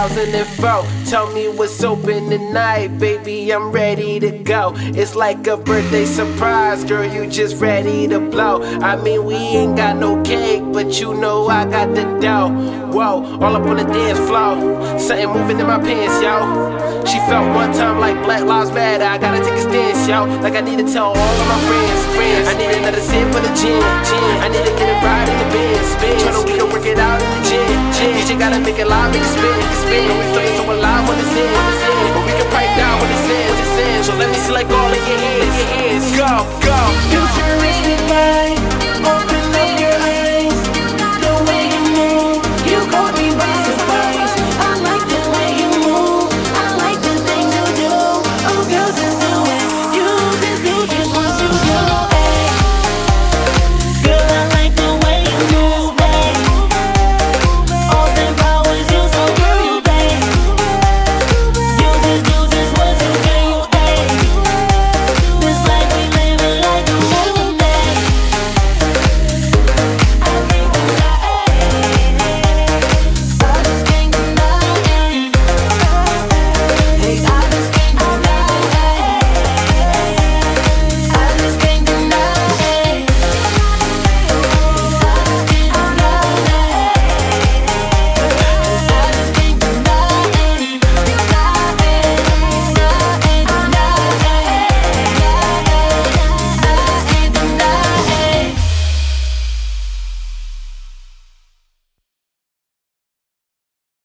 2004. Tell me what's open tonight, baby, I'm ready to go. It's like a birthday surprise, girl, you just ready to blow. I mean, we ain't got no cake, but you know I got the dough. Whoa, all up on the dance floor, something moving in my pants, yo. She felt one time like Black Lives Matter, I gotta take a stance, yo. Like I need to tell all of my friends. I need another sip for the gin. I need to get it right in the Benz. Tryna we can work it out in the gym. DJ gotta make it live, make it spin. Know we feelin' so alive when it's in. But we can pipe down when it's in. So let me select all of your hands. Go.